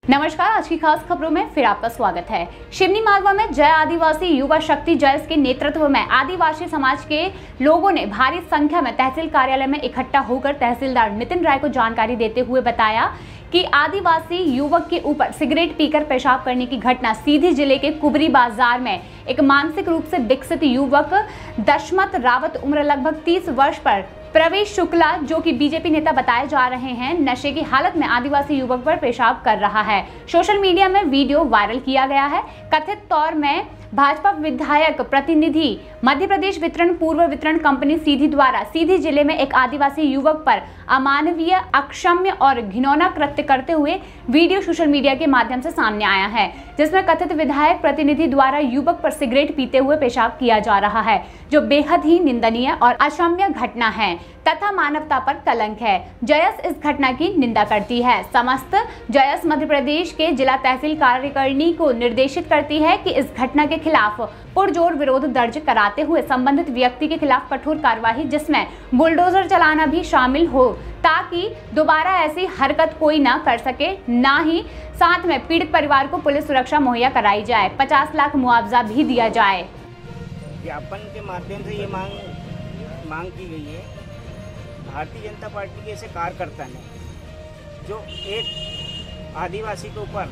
नमस्कार, आज की खास खबरों में फिर आपका स्वागत है। शिवनी मालवा में जय आदिवासी युवा शक्ति जयस के नेतृत्व में आदिवासी समाज के लोगों ने भारी संख्या में तहसील कार्यालय में इकट्ठा होकर तहसीलदार नितिन राय को जानकारी देते हुए बताया कि आदिवासी युवक के ऊपर सिगरेट पीकर पेशाब करने की घटना सीधी जिले के कुबरी बाजार में एक मानसिक रूप से विकसित युवक दशमत रावत उम्र लगभग 30 वर्ष पर प्रवेश शुक्ला, जो कि बीजेपी नेता बताए जा रहे हैं, नशे की हालत में आदिवासी युवक पर पेशाब कर रहा है। सोशल मीडिया में वीडियो वायरल किया गया है। कथित तौर में भाजपा विधायक प्रतिनिधि मध्य प्रदेश वितरण पूर्व वितरण कंपनी सीधी द्वारा सीधी जिले में एक आदिवासी युवक पर अमानवीय, अक्षम्य और घिनौना कृत्य करते हुए वीडियो सोशल मीडिया के माध्यम से सामने आया है, जिसमें कथित विधायक प्रतिनिधि द्वारा युवक पर सिगरेट पीते हुए पेशाब किया जा रहा है, जो बेहद ही निंदनीय और अक्षम्य घटना है तथा मानवता पर कलंक है। जयस इस घटना की निंदा करती है। समस्त जयस मध्य प्रदेश के जिला तहसील कार्यकारिणी को निर्देशित करती है कि इस घटना के खिलाफ पुरजोर विरोध दर्ज कराते हुए संबंधित व्यक्ति के खिलाफ कठोर कार्यवाही, जिसमें बुलडोजर चलाना भी शामिल हो, ताकि दोबारा ऐसी हरकत कोई ना कर सके। ना ही साथ में पीड़ित परिवार को पुलिस सुरक्षा मुहैया कराई जाए, 50 लाख मुआवजा भी दिया जाए। ज्ञापन के माध्यम से ये मांग की गई है भारतीय जनता पार्टी के ऐसे कार्यकर्ता ने जो एक आदिवासी के ऊपर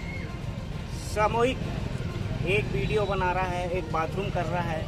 सामूहिक एक वीडियो बना रहा है, एक बाथरूम कर रहा है,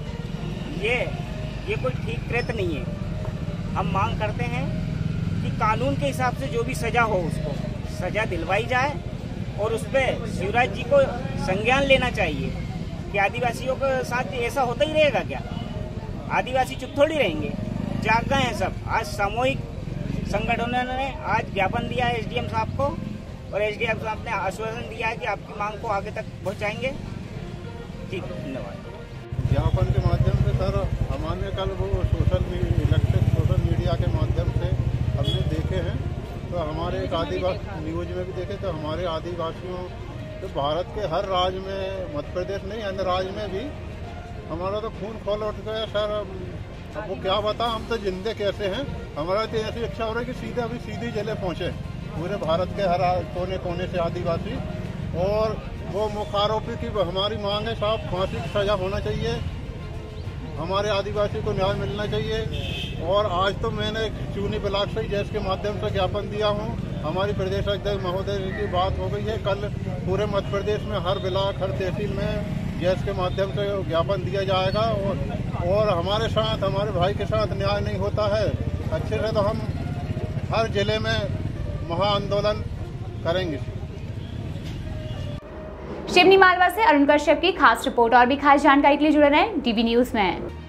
ये कोई ठीक कृत्य नहीं है। हम मांग करते हैं कि कानून के हिसाब से जो भी सजा हो उसको सजा दिलवाई जाए और उस पर शिवराज जी को संज्ञान लेना चाहिए कि आदिवासियों के साथ ऐसा होता ही रहेगा क्या? आदिवासी चुप थोड़ी रहेंगे, जाग गए हैं सब। आज सामूहिक संगठनों ने आज ज्ञापन दिया है एसडीएम साहब को और एसडीएम साहब ने आश्वासन दिया है कि आपकी मांग को आगे तक पहुंचाएंगे। ठीक, धन्यवाद। ज्ञापन के माध्यम से सर हमारे कल वो सोशल मीडिया के माध्यम से हमने देखे हैं, तो हमारे एक आदिवासी न्यूज में भी देखे, तो हमारे आदिवासियों तो भारत के हर राज्य में, मध्य प्रदेश नहीं अन्य राज्य में भी हमारा तो खून खोल उठ गया सर। अब वो क्या बता, हम तो जिंदे कैसे हैं। हमारा तो ऐसी इच्छा हो रही है कि सीधी जिले पहुँचे पूरे भारत के हर कोने कोने से आदिवासी, और वो मुख्य आरोपी की हमारी मांग है साहब, फांसी की सजा होना चाहिए, हमारे आदिवासी को न्याय मिलना चाहिए। और आज तो मैंने चूनी ब्लॉक से जैस के माध्यम से ज्ञापन दिया हूँ। हमारी प्रदेश अध्यक्ष महोदय की बात हो गई है, कल पूरे मध्य प्रदेश में हर ब्लॉक हर तहसील में गैस के माध्यम से ज्ञापन दिया जाएगा। और हमारे साथ, हमारे भाई के साथ न्याय नहीं होता है अच्छे से, तो हम हर जिले में महाआंदोलन करेंगे। शिवनी मालवा से अरुण कश्यप की खास रिपोर्ट। और भी खास जानकारी के लिए जुड़े रहें डीवी न्यूज में।